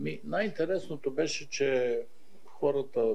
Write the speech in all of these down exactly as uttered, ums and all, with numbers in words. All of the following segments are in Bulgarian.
Ами, най-интересното беше, че хората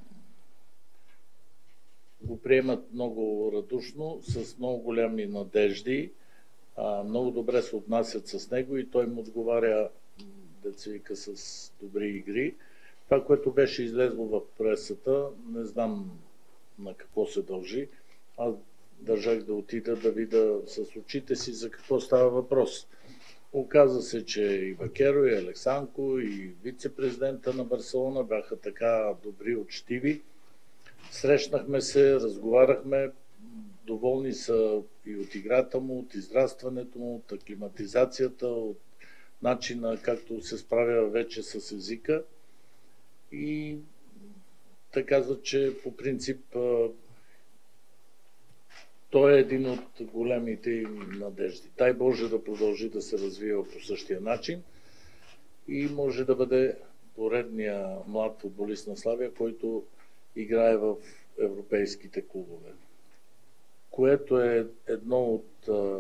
го приемат много радушно, с много голями надежди, а, много добре се отнасят с него и той му отговаря, деца вика, с добри игри. Това, което беше излезло в пресата, не знам на какво се дължи. Аз държах да отида да видя с очите си за какво става въпрос. Оказа се, че и Бакеро, и Алексанко, и вице-президента на Барселона бяха така добри, учтиви. Срещнахме се, разговаряхме, доволни са и от играта му, от израстването му, от аклиматизацията, от начина както се справя вече с езика. И те казват, че по принцип той е един от големите им надежди. Дай Боже да продължи да се развива по същия начин и може да бъде поредния млад футболист на Славия, който играе в европейските клубове. Което е едно от а,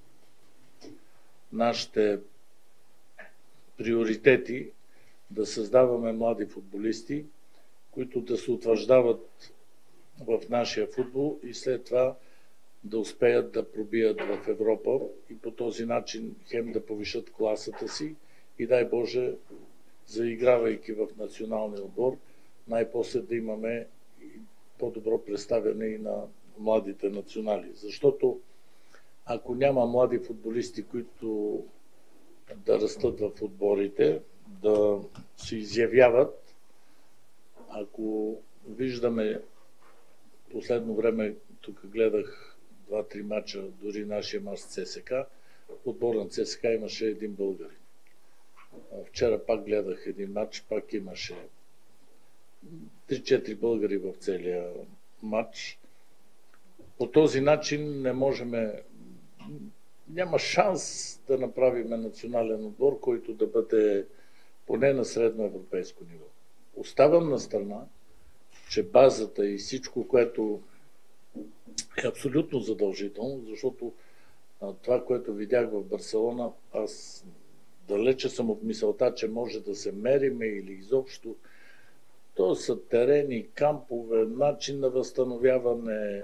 нашите приоритети да създаваме млади футболисти, които да се утвърждават в нашия футбол и след това да успеят да пробият в Европа и по този начин хем да повишат класата си и дай Боже, заигравайки в националния отбор, най-после да имаме по-добро представяне и на младите национали. Защото ако няма млади футболисти, които да растат в отборите, да се изявяват, ако виждаме последно време, тук гледах два-три мача, дори нашия мач с ЦСКА, отбор на ЦСКА имаше един българин. Вчера пак гледах един матч, пак имаше три-четири българи в целия матч. По този начин не можем, няма шанс да направим национален отбор, който да бъде поне на средно европейско ниво. Оставам на страна, че базата и всичко, което е абсолютно задължително, защото това, което видях в Барселона, аз далече съм от мисълта, че може да се мериме или изобщо. То са терени, кампове, начин на възстановяване,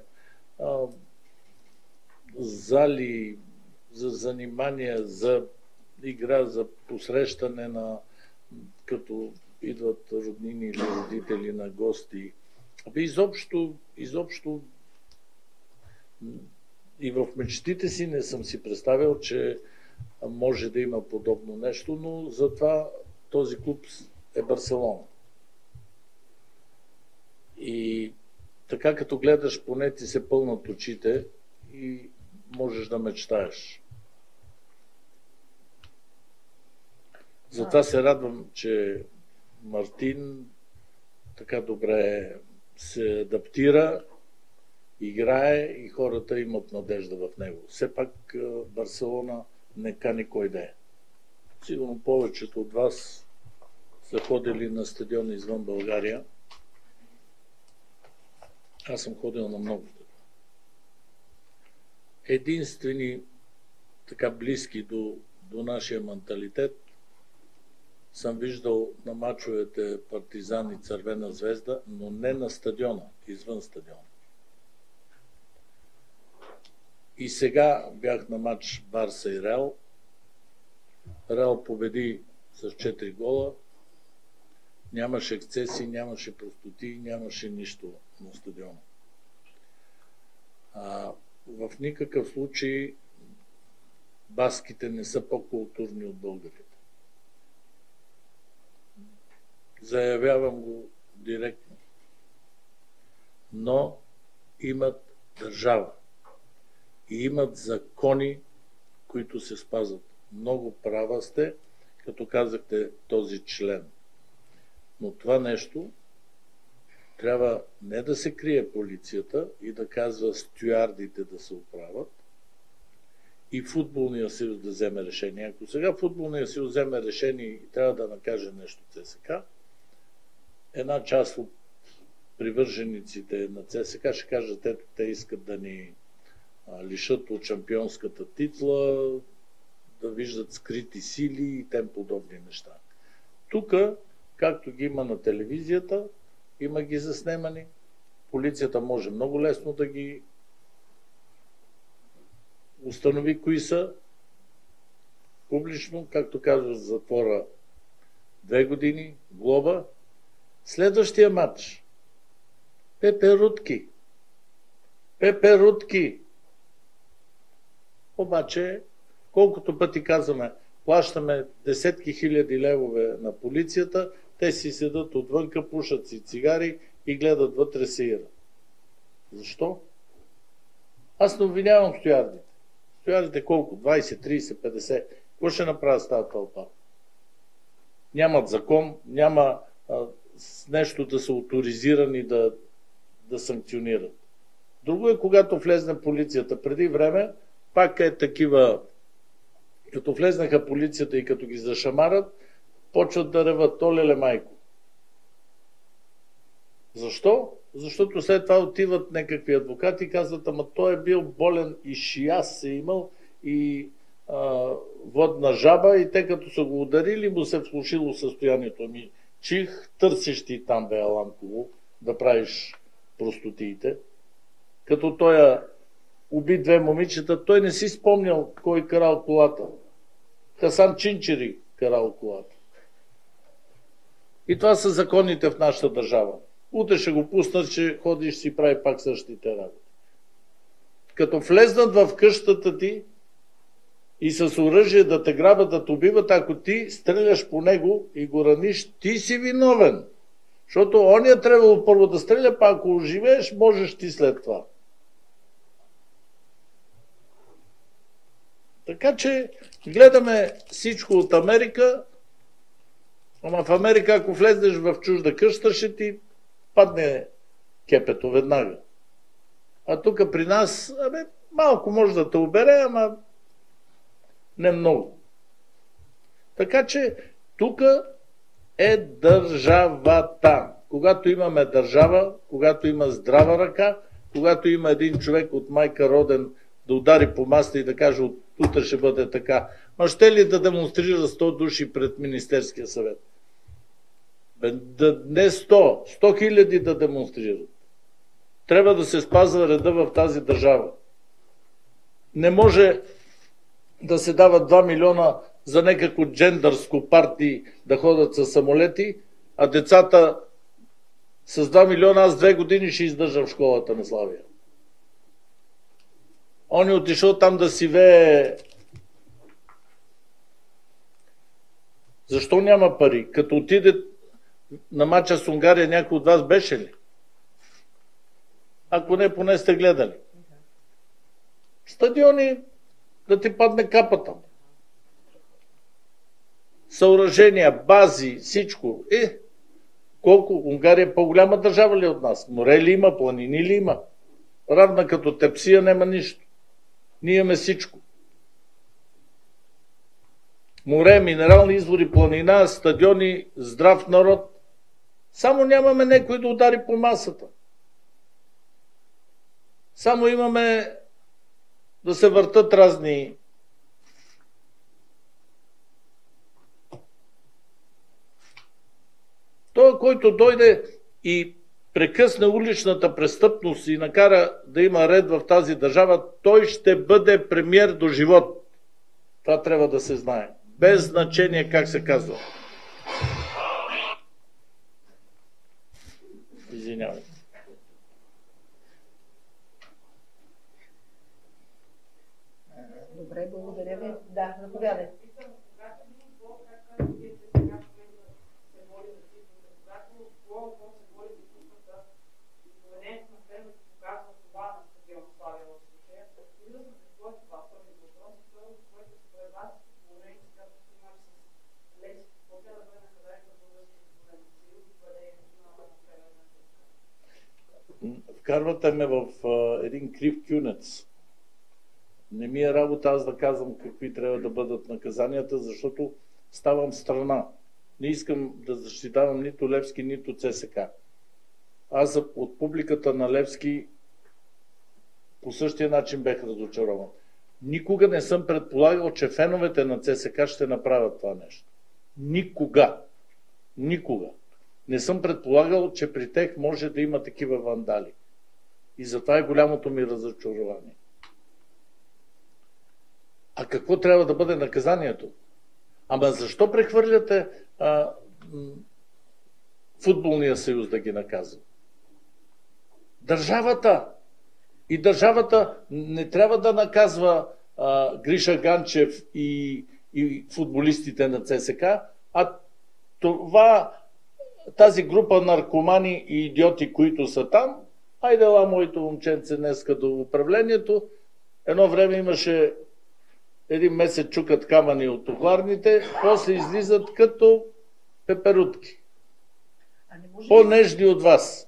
зали за занимания, за игра, за посрещане на, като идват роднини или родители на гости. Изобщо, изобщо и в мечтите си не съм си представил, че може да има подобно нещо, но затова този клуб е Барселона. И така като гледаш, поне ти се пълнат очите и можеш да мечтаеш. Затова се радвам, че Мартин така добре се адаптира, играе и хората имат надежда в него. Все пак Барселона не кани кой да е. Сигурно повечето от вас са ходили на стадиони извън България. Аз съм ходил на много. Единствени така близки до, до нашия менталитет съм виждал на мачовете Партизан и Цървена звезда, но не на стадиона, извън стадиона. И сега бях на матч Барса и Реал. Реал победи с четири гола. Нямаше ексцеси, нямаше простоти, нямаше нищо на стадиона. А, в никакъв случай баските не са по-културни от българите. Заявявам го директно. Но имат държава и имат закони, които се спазват. Много права сте, като казахте този член. Но това нещо трябва не да се крие полицията и да казва стюардите да се оправят и футболния съюз да вземе решение. Ако сега футболния съюз вземе решение и трябва да накаже нещо ЦСКА, една част от привържениците на ЦСКА ще кажат, ето те искат да ни лишат от шампионската титла, да виждат скрити сили и тем подобни неща. Тук, както ги има на телевизията, има ги заснемани. Полицията може много лесно да ги установи кои са. Публично, както казва, затвора две години, глоба. Следващия матч. Пепе Рутки. Пепе Рутки. Обаче, колкото пъти казваме, плащаме десетки хиляди левове на полицията, те си седат отвънка, пушат си цигари и гледат вътре сеира. Защо? Аз не обвинявам стоярдите. Стоярдите колко? двайсет, трийсет, петдесет. Какво ще направят с тази тълпа? Нямат закон, няма а, с нещо да са оторизирани да, да санкционират. Друго е, когато влезне полицията. Преди време, пак е такива, като влезнаха полицията и като ги зашамарат, почват да реват: то леле майко. Защо? Защото след това отиват някакви адвокати и казват: ама той е бил болен и шияс е имал и а, водна жаба, и те като са го ударили, му се влошило състоянието. Ми чих, търсиш ти там, бе, Аланково, да правиш простотиите. Като той уби две момичета, той не си спомнял кой карал колата. Хасан Чинчери карал колата. И това са законите в нашата държава. Утре ще го пуснат, че ходиш си прави пак същите работи. Като влезнат в къщата ти и с оръжие да те грабят, да те убиват, ако ти стреляш по него и го раниш, ти си виновен. Защото оня трябвало първо да стреля, па ако оживееш, можеш ти след това. Така че гледаме всичко от Америка, ама в Америка, ако влезнеш в чужда къща, ще ти падне кепето веднага. А тук при нас, абе, малко може да те обере, ама не много. Така че тук е държавата. Когато имаме държава, когато има здрава ръка, когато има един човек от майка роден да удари по масата и да каже: от утре ще бъде така. Но ще ли да демонстрира сто души пред Министерския съвет? Да, не сто, сто хиляди да демонстрират. Трябва да се спазва реда в тази държава. Не може да се дават два милиона за някакво джендърско парти да ходят със самолети, а децата с два милиона аз две години ще издържам в школата на Славия. Он е отишъл там да си вее. Защо няма пари? Като отиде на мача с Унгария, някой от вас беше ли? Ако не, поне сте гледали. Стадиони да ти падне капата. Съоръжения, бази, всичко. Е, колко? Унгария е по-голяма държава ли от нас? Море ли има, планини ли има? Равна като Тепсия няма нищо. Ние имаме всичко. Море, минерални извори, планина, стадиони, здрав народ. Само нямаме някой да удари по масата. Само имаме да се въртат разни той, който дойде и прекъсне уличната престъпност и накара да има ред в тази държава, той ще бъде премиер до живот. Това трябва да се знае. Без значение как се казва. Извинявайте. Добре, благодаря ви. Да, заповядайте. Вкарвате ме в а, един крив кюнец. Не ми е работа аз да казвам какви трябва да бъдат наказанията, защото ставам страна. Не искам да защитавам нито Левски, нито ЦСК. Аз от публиката на Левски по същия начин бех разочарован. Никога не съм предполагал, че феновете на ЦСК ще направят това нещо. Никога. Никога. Не съм предполагал, че при тях може да има такива вандали. И затова е голямото ми разочарование. А какво трябва да бъде наказанието? Ама защо прехвърляте а, футболния съюз да ги наказва? Държавата. И държавата не трябва да наказва а, Гриша Ганчев и, и футболистите на ЦСКА, а това, тази група наркомани и идиоти, които са там, айде ла, моето момченце, днеска до управлението. Едно време имаше един месец чукат камъни от тухларните, после излизат като пеперутки. По-нежни от вас.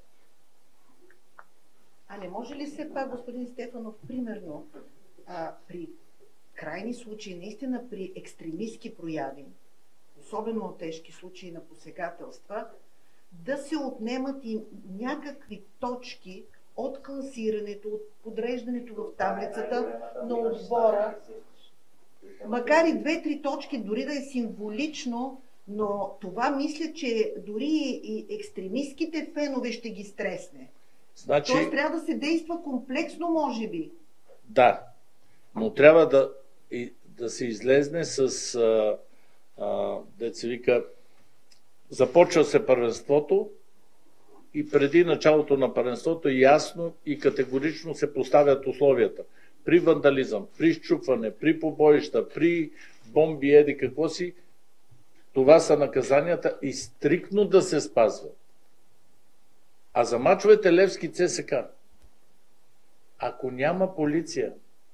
А не може ли все пак, господин Стефанов, примерно, а, при крайни случаи, наистина при екстремистски прояви, особено тежки случаи на посегателства, да се отнемат и някакви точки от класирането, от подреждането в таблицата на отбора, макар и две-три точки, дори да е символично, но това мисля, че дори и екстремистските фенове ще ги стресне. Значи, Тоест трябва да се действа комплексно, може би. Да, но трябва да, и, да се излезне с, а, а, деца вика, започва се първенството и преди началото на първенството ясно и категорично се поставят условията. При вандализъм, при счупване, при побоища, при бомби, еди какво си, това са наказанията и стриктно да се спазват. А за мачовете Левски ЦСКА, ако няма полиция,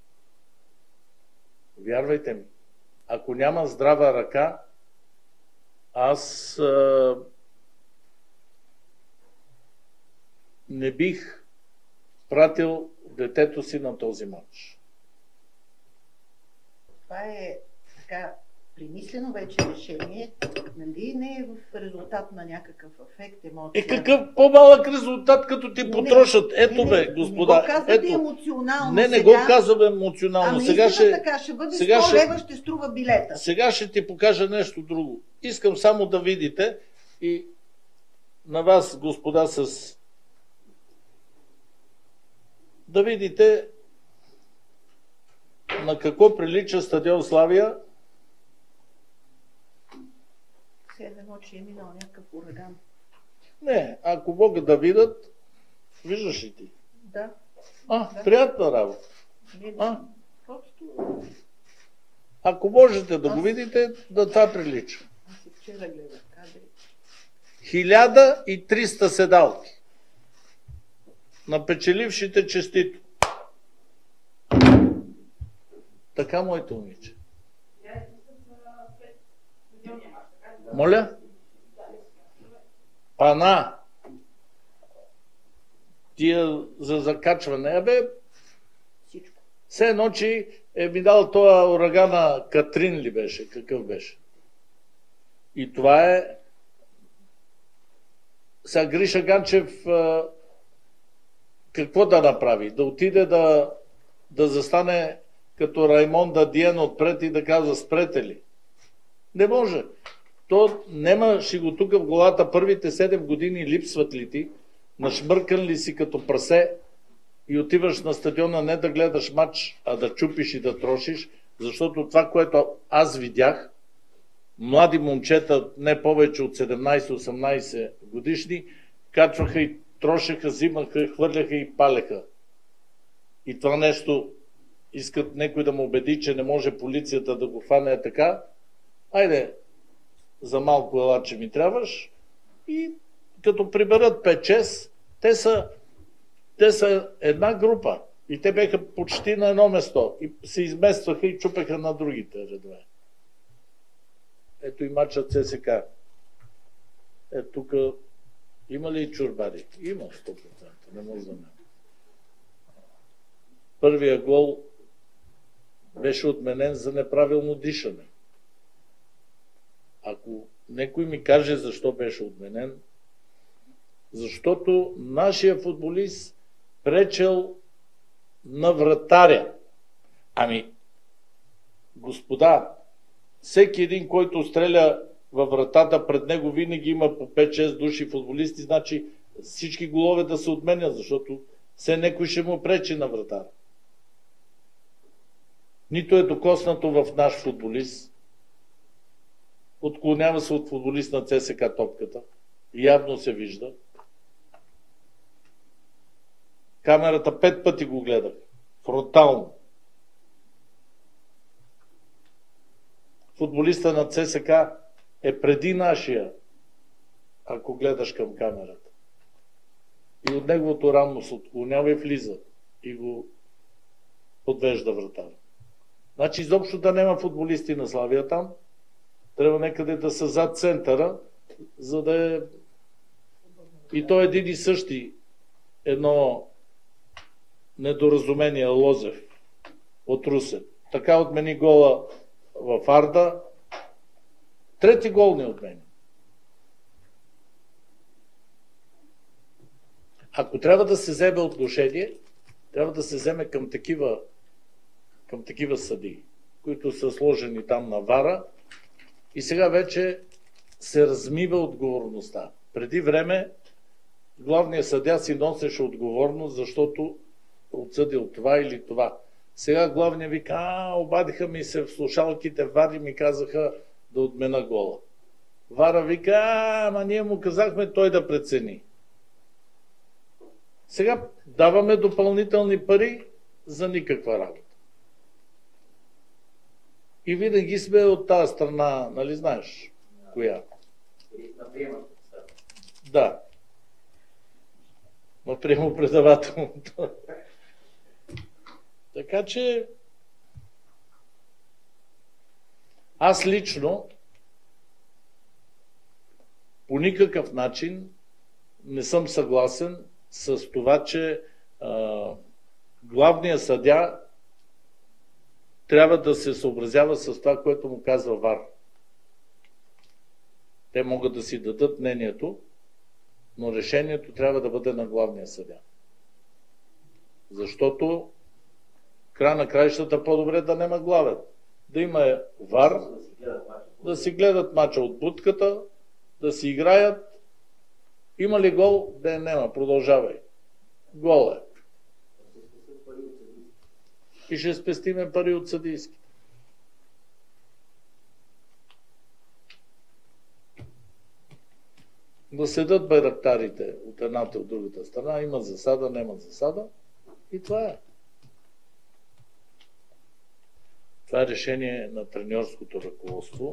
вярвайте ми, ако няма здрава ръка, аз а, не бих пратил детето си на този матч. Това е така примислено вече решение, нали не е в резултат на някакъв ефект, емоция. Е какъв по-малък резултат, като ти потрошат. Ето не, бе, не, господа. Не го казвате ето. емоционално. Не, не сега, го казвам емоционално. Ами сега ще, така, ще бъде сега сто ще, лева, ще струва билета. Сега ще ти покажа нещо друго. Искам само да видите и на вас, господа, с да видите на какво прилича стадион Славия. Едно, че е минал някакъв ураган. Не, ако могат да видят, виждаш ли ти? Да. А, да. Приятна работа. Не, а? Просто... Ако можете да аз... го видите, да това прилича. Аз и вчера гледах кадри. хиляда и триста седалки. На печелившите честито. Така, моето момиче. Моля? Пана. Тия за закачване. Абе, Всичко. все едно, че е ми дал тоя урагана Катрин ли беше? Какъв беше? И това е... Сега Гриша Ганчев какво да направи? Да отиде да, да застане като Раймонда Диен отпред и да казва спрете ли? Не може. То немаше го тук в главата, първите седем години липсват ли ти, нашмъркан ли си като прасе и отиваш на стадиона не да гледаш матч, а да чупиш и да трошиш, защото това, което аз видях, млади момчета, не повече от седемнайсет-осемнайсет годишни, качваха и трошеха, взимаха, хвърляха и палеха. И това нещо искат някой да му убеди, че не може полицията да го фане така. Айде, за малко ела, че ми трябваш. И като приберат пет-шест, те са, те са една група. И те беха почти на едно место. И се изместваха и чупеха на другите редове. Ето и матчът ЦСКА. Ето тук има ли чурбари? Има сто процента. Не може да не. Първия гол беше отменен за неправилно дишане. Ако някой ми каже защо беше отменен, защото нашия футболист пречел на вратаря. Ами, господа, всеки един, който стреля във вратата, пред него винаги има по пет-шест души футболисти, значи всички голове да се отменят, защото все някой ще му пречи на вратара. Нито е докоснато в наш футболист. Отклонява се от футболист на ЦСКА топката. Явно се вижда. Камерата пет пъти го гледах. Фронтално. Футболиста на ЦСКА е преди нашия, ако гледаш към камерата. И от неговото рамо се отклонява и влиза. И го подвежда вратара. Значи изобщо да няма футболисти на Славия там. Трябва някъде да са зад центъра, за да е... И то е един и същи. Едно недоразумение Лозев от Русе. Така отмени гола в Арда. Трети гол не отмени. Ако трябва да се вземе отношение, трябва да се вземе към такива, към такива съдии, които са сложени там на вара и сега вече се размива отговорността. Преди време главният съдия си носеше отговорност, защото отсъдил това или това. Сега главният вика, а, обадиха ми се в слушалките, вари ми казаха да отмена гола. Вара вика, а, ама ние му казахме той да прецени. Сега даваме допълнителни пари за никаква работа. И винаги сме от тази страна, нали знаеш, коя? Да. На приемо-предавателното. Така че аз лично по никакъв начин не съм съгласен с това, че а, главният съдия трябва да се съобразява с това, което му казва ВАР. Те могат да си дадат мнението, но решението трябва да бъде на главния съдия. Защото край на краищата по-добре да няма главен. Да има ВАР, да си гледат мача от будката, да си играят. Има ли гол? Да, няма. Продължавай. Гол е. И ще спестиме пари от съдийски. Да седат байрактарите от едната и от другата страна, има засада, няма засада и това е. Това е решение на треньорското ръководство.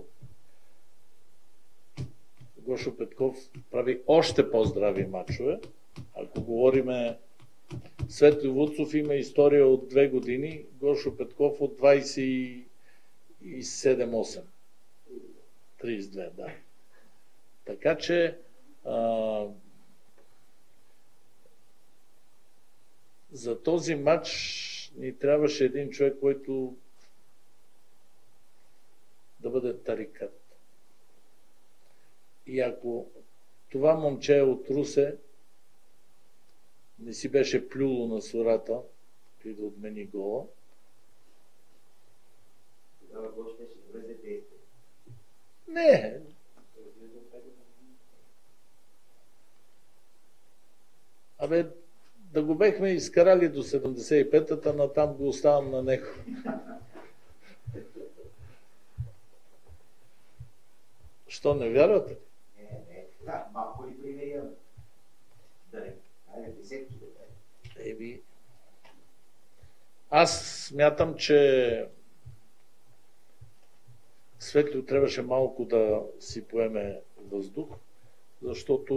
Гошо Петков прави още по-здрави мачове. Ако говориме, Светли Вуцов има история от две години, Гошо Петков от двайсет и седем-осем. трийсет и две, да. Така че а, за този матч ни трябваше един човек, който да бъде тарикат. И ако това момче от Русе не си беше плюло на сурата и да отмени гола, тогава гол ще ще влезе действие. не. Абе, да го бехме изкарали до седемдесет и петата, натам го оставам на него. Що, не вярвате? Не, не, да, малко ли примери, да не, айде десетки да дай. Еби, аз смятам, че Светлио трябваше малко да си поеме въздух, защото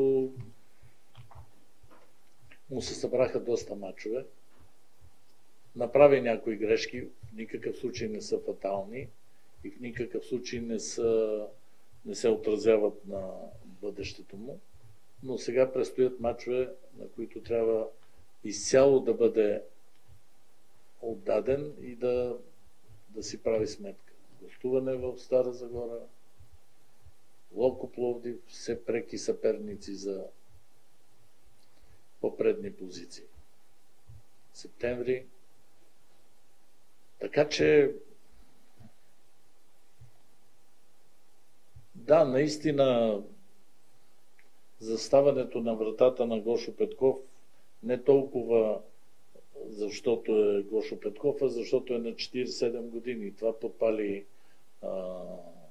му се събраха доста мачове. Направи някои грешки, в никакъв случай не са фатални и в никакъв случай не, са, не се отразяват на бъдещето му. Но сега предстоят мачове, на които трябва изцяло да бъде отдаден и да, да си прави сметка. Гостуване в Стара Загора, Локо Пловдив, все преки съперници за по-предни позиции. Септември. Така че Да, наистина заставането на вратата на Гошо Петков не толкова защото е Гошо Петков, а защото е на четиридесет и седем години. Това подпали. А...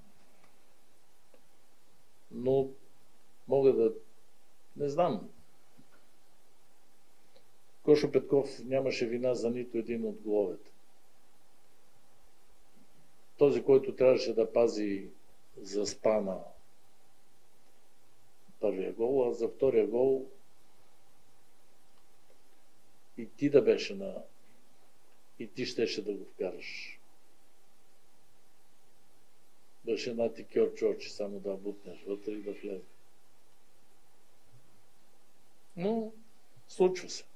Но мога да... Не знам. Гошо Петков нямаше вина за нито един от головете. Този, който трябваше да пази за спана първия гол, а за втория гол и ти да беше на... и ти щеше да го вкараш. Беше една ти кьорчорче, само да бутнеш вътре и да влезе. Но случва се.